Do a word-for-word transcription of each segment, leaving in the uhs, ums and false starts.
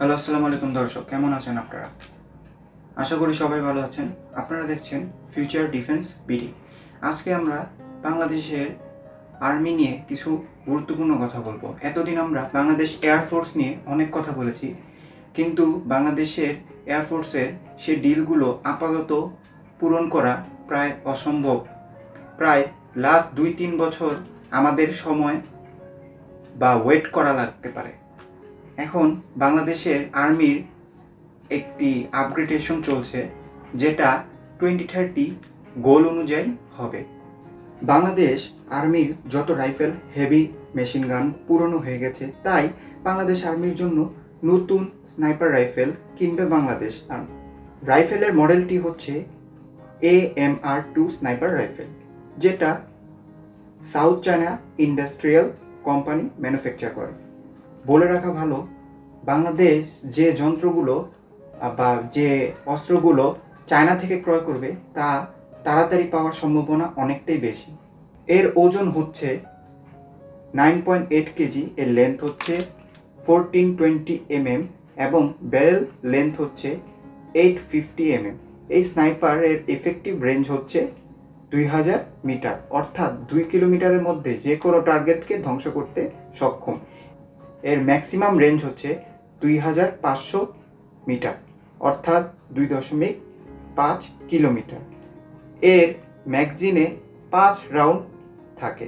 Hello, আসসালামু আলাইকুম দর্শক, কেমন আছেন আপনারা? আশা করি সবাই ভালো আছেন। আপনারা দেখছেন ফিউচার ডিফেন্স বিডি। আজকে আমরা বাংলাদেশের আর্মি নিয়ে কিছু গুরুত্বপূর্ণ কথা বলবো। এতদিন আমরা বাংলাদেশ এয়ারফোর্স নিয়ে অনেক কথা বলেছি, কিন্তু বাংলাদেশের এয়ারফোর্সের সে ডিলগুলো আপাতত পূরণ করা প্রায় অসম্ভব। প্রায় লাস্ট দুই তিন বছর আমাদের সময় বা ওয়েট করা লাগতে পারে। এখন বাংলাদেশের আর্মির একটি আপগ্রেডেশন চলছে, যেটা টোয়েন্টি থার্টি গোল অনুযায়ী হবে। বাংলাদেশ আর্মির যত রাইফেল, হেভি মেশিন গান পুরনো হয়ে গেছে, তাই বাংলাদেশ আর্মির জন্য নতুন স্নাইপার রাইফেল কিনবে বাংলাদেশ আর্মি। রাইফেলের মডেলটি হচ্ছে A M R two sniper rifle, যেটা south China industrial company manufacture করে। বলে রাখা ভালো, বাংলাদেশ যে যন্ত্রগুলো বা যে অস্ত্রগুলো চায়না থেকে ক্রয় করবে তা তাড়াতাড়ি পাওয়ার সম্ভাবনা অনেকটাই বেশি। এর ওজন হচ্ছে নাইন পয়েন্ট এইট কেজি, এর লেন্থ হচ্ছে ফোরটিন টোয়েন্টি এমএম এবং ব্যারেল লেন্থ হচ্ছে এইট ফিফটি এমএম। এই স্নাইপারের এফেক্টিভ রেঞ্জ হচ্ছে দুই হাজার মিটার, অর্থাৎ দুই কিলোমিটারের মধ্যে যে কোনো টার্গেটকে ধ্বংস করতে সক্ষম। এর ম্যাক্সিমাম রেঞ্জ হচ্ছে দুই হাজার পাঁচশো মিটার, অর্থাৎ দুই দশমিক পাঁচ কিলোমিটার। এর ম্যাগজিনে পাঁচ রাউন্ড থাকে।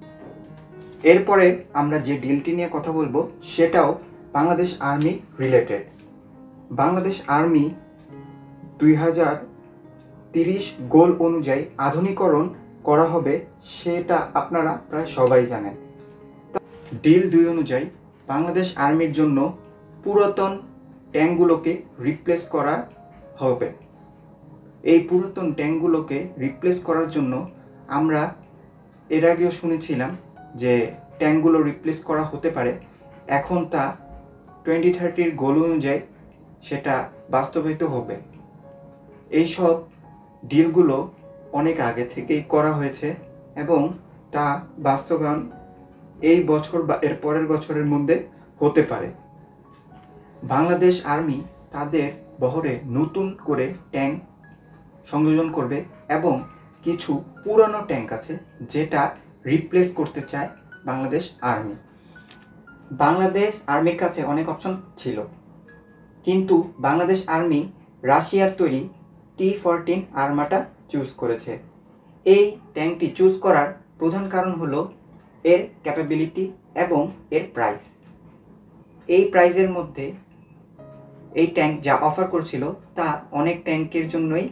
এরপরে আমরা যে ডিলটি নিয়ে কথা বলবো সেটাও Bangladesh army related. Bangladesh army দুই হাজার তিরিশ গোল অনুযায়ী আধুনিকরণ করা হবে, সেটা আপনারা প্রায় সবাই জানেন। ডিল দুই অনুযায়ী বাংলাদেশ আর্মির জন্য পুরাতন ট্যাঙ্কগুলোকে রিপ্লেস করা হবে। এই পুরাতন ট্যাঙ্কগুলোকে রিপ্লেস করার জন্য আমরা এর আগেও শুনেছিলাম যে ট্যাঙ্কগুলো রিপ্লেস করা হতে পারে। এখন তা টোয়েন্টি থার্টির গোল অনুযায়ী সেটা বাস্তবায়িত হবে। এইসব ডিলগুলো অনেক আগে থেকেই করা হয়েছে এবং তা বাস্তবায়ন এই বছর বা এর পরের বছরের মধ্যে হতে পারে। বাংলাদেশ আর্মি তাদের বহরে নতুন করে ট্যাঙ্ক সংযোজন করবে এবং কিছু পুরানো ট্যাঙ্ক আছে যেটা রিপ্লেস করতে চায় বাংলাদেশ আর্মি। বাংলাদেশ আর্মির কাছে অনেক অপশন ছিল, কিন্তু বাংলাদেশ আর্মি রাশিয়ার তৈরি টি ফোরটিন আর্মাটা চুজ করেছে। এই ট্যাঙ্কটি চুজ করার প্রধান কারণ হলো এর ক্যাপাবিলিটি এবং এর প্রাইস। এই প্রাইসের মধ্যে এই ট্যাঙ্ক যা অফার করছিল তা অনেক ট্যাঙ্কের জন্যই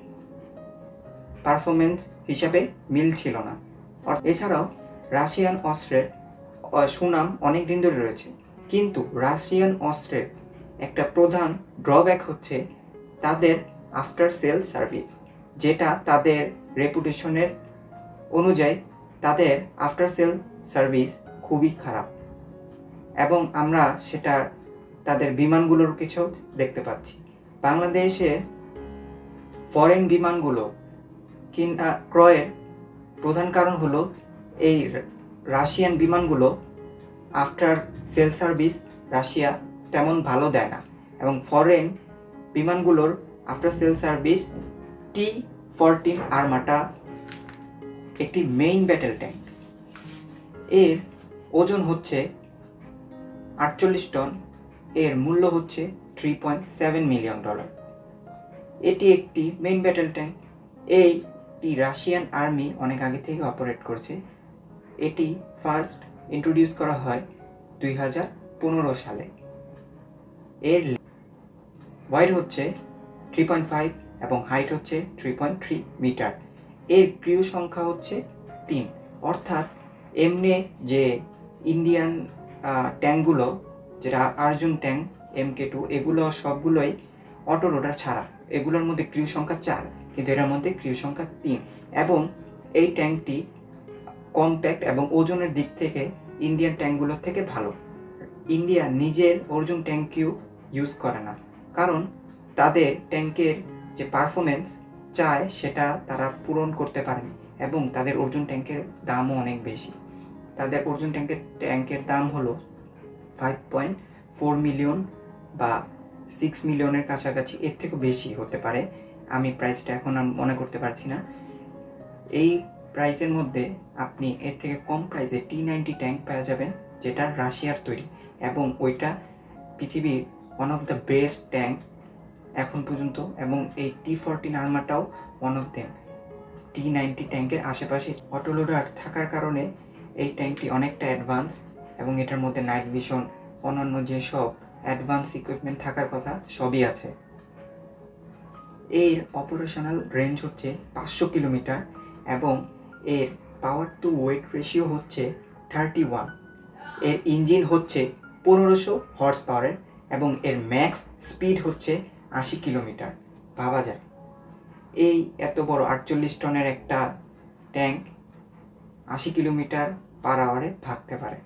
পারফরমেন্স হিসাবে মিল ছিল না। এছাড়াও রাশিয়ান অস্ত্রের সুনাম অনেক দিন ধরে রয়েছে, কিন্তু রাশিয়ান অস্ত্রের একটা প্রধান ড্রব্যাক হচ্ছে তাদের আফটার সেল সার্ভিস, যেটা তাদের রেপুটেশনের অনুযায়ী তাদের আফটার সেল সার্ভিস খুবই খারাপ এবং আমরা সেটা তাদের বিমানগুলোর কিছু দেখতে পাচ্ছি। বাংলাদেশে ফরেন বিমানগুলো কিনা ক্রয়ের প্রধান কারণ হলো এই রাশিয়ান বিমানগুলো আফটার সেল সার্ভিস রাশিয়া তেমন ভালো দেয় না এবং ফরেন বিমানগুলোর after sale service T fourteen Armata একটি মেইন ব্যাটেল ট্যাঙ্ক। এর ওজন হচ্ছে আটচল্লিশ টন, এর মূল্য হচ্ছে three point seven million dollar. এটি একটি মেইন ব্যাটেল ট্যাঙ্ক। এইটি রাশিয়ান আর্মি অনেক আগে থেকে অপারেট করছে। এটি ফার্স্ট ইন্ট্রোডিউস করা হয় দুই হাজার পনেরো সালে। এর ওয়াইড হচ্ছে থ্রি পয়েন্ট ফাইভ এবং হাইট হচ্ছে থ্রি পয়েন্ট থ্রি মিটার। এর ক্রিউ সংখ্যা হচ্ছে তিন, অর্থাৎ এমনি যে ইন্ডিয়ান ট্যাঙ্কগুলো যেটা Arjun tank, M K two, এগুলো সবগুলোই অটো রোটার ছাড়া, এগুলোর মধ্যে ক্রিউ সংখ্যা চার, কিন্তু এটার মধ্যে ক্রিউ সংখ্যা তিন। এবং এই ট্যাঙ্কটি কম্প্যাক্ট এবং ওজনের দিক থেকে ইন্ডিয়ান ট্যাঙ্কগুলোর থেকে ভালো। ইন্ডিয়া নিজের অর্জুন ট্যাঙ্ককেও ইউজ করে না, কারণ তাদের ট্যাঙ্কের যে পারফরমেন্স চায় সেটা তারা পূরণ করতে পারেনি এবং তাদের অর্জুন ট্যাঙ্কের দামও অনেক বেশি। তাদের অর্জুন ট্যাঙ্কের ট্যাঙ্কের দাম হলো ফাইভ পয়েন্ট ফোর মিলিয়ন বা সিক্স মিলিয়নের কাছাকাছি, এর থেকেও বেশি হতে পারে, আমি প্রাইসটা এখন আর মনে করতে পারছি না। এই প্রাইসের মধ্যে আপনি এর থেকে কম প্রাইসে টি নাইনটি ট্যাঙ্ক পাওয়া যাবেন, যেটা রাশিয়ার তৈরি, এবং ওইটা পৃথিবীর one of the best tank এখন পর্যন্ত। এবং এই টি ফোরটিন আর্মারটাও one of them. T ninety ট্যাঙ্কের আশেপাশে অটোলোডার থাকার কারণে এই ট্যাঙ্কটি অনেকটা অ্যাডভান্স, এবং এটার মধ্যে নাইট ভিশন, অন্যান্য যেসব অ্যাডভান্স ইকুইপমেন্ট থাকার কথা সবই আছে। এর অপারেশনাল রেঞ্জ হচ্ছে পাঁচশো কিলোমিটার, এবং এর পাওয়ার টু ওয়েট রেশিও হচ্ছে থার্টি ওয়ান। এর ইঞ্জিন হচ্ছে পনেরোশো হর্স পাওয়ারের, এবং এর ম্যাক্স স্পিড হচ্ছে আশি কিলোমিটার। ভাবা যায় এই এত বড় আটচল্লিশ টনের একটা ট্যাঙ্ক আশি কিলোমিটার পার আওয়ারে ভাগতে পারে।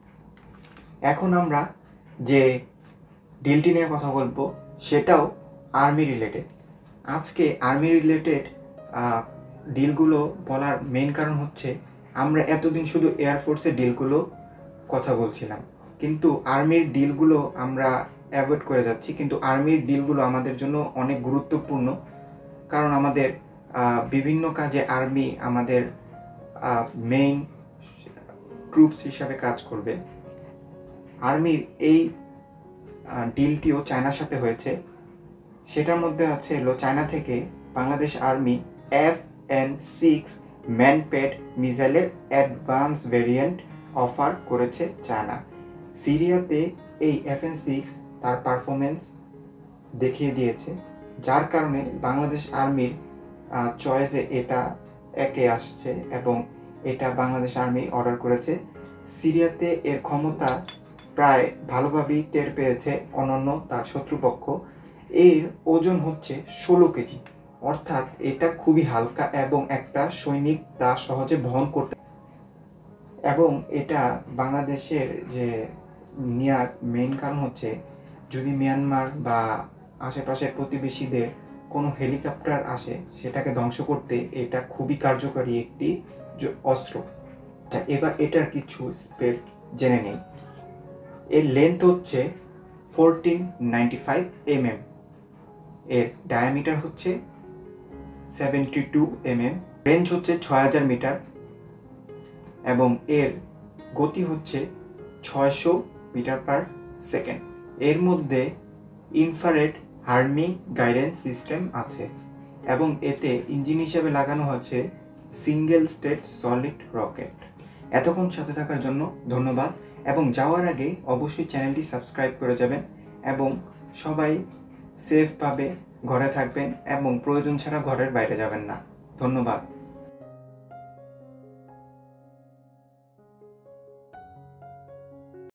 এখন আমরা যে ডিলটি নিয়ে কথা বলবো সেটাও আর্মি রিলেটেড। আজকে আর্মি রিলেটেড ডিলগুলো বলার মেইন কারণ হচ্ছে আমরা এতদিন শুধু এয়ারফোর্সের ডিলগুলো কথা বলছিলাম, কিন্তু আর্মির ডিলগুলো আমরা অ্যাভয়েড করে যাচ্ছি। কিন্তু আর্মির ডিলগুলো আমাদের জন্য অনেক গুরুত্বপূর্ণ, কারণ আমাদের বিভিন্ন কাজে আর্মি আমাদের মেইন ট্রুপস হিসাবে কাজ করবে। আর্মির এই ডিলটিও চায়নার সাথে হয়েছে। সেটার মধ্যে আছে হলো চায়না থেকে Bangladesh army F N six manpad মিসাইলের অ্যাডভান্স ভেরিয়েন্ট অফার করেছে চায়না। সিরিয়াতে এই এফ এন সিক্স তার পারফরমেন্স দেখিয়ে দিয়েছে, যার কারণে বাংলাদেশ আর্মির চয়েসে এটা একে আসছে, এবং এটা বাংলাদেশ আর্মি অর্ডার করেছে। সিরিয়াতে এর ক্ষমতা প্রায় ভালোভাবেই টের পেয়েছে অন্যান্য তার শত্রুপক্ষ। এর ওজন হচ্ছে ষোলো কেজি, অর্থাৎ এটা খুবই হালকা, এবং একটা সৈনিক তা সহজে বহন করতে। এবং এটা বাংলাদেশের যে নেয়ার মেইন কারণ হচ্ছে যদি মিয়ানমার বা আশেপাশের প্রতিবেশীদের কোনো হেলিকপ্টার আসে সেটাকে ধ্বংস করতে এটা খুবই কার্যকরী একটি অস্ত্র। আচ্ছা, এবার এটার কিছু স্পেক জেনে নেই। এর লেন্থ হচ্ছে fourteen ninety five M M, এর ডায়ামিটার হচ্ছে seventy two M M, range হচ্ছে ছয় হাজার মিটার, এবং এর গতি হচ্ছে ছয়শো মিটার পার সেকেন্ড। এর মধ্যে ইনফ্রারেড হার্মিং গাইডেন্স সিস্টেম আছে, এবং এতে ইঞ্জিন হিসেবে লাগানো হচ্ছে সিঙ্গেল স্টেট সলিড রকেট। এতক্ষণ সাথে থাকার জন্য ধন্যবাদ, এবং যাওয়ার আগে অবশ্যই চ্যানেলটি সাবস্ক্রাইব করে যাবেন, এবং সবাই সেফভাবে ঘরে থাকবেন, এবং প্রয়োজন ছাড়া ঘরের বাইরে যাবেন না। ধন্যবাদ।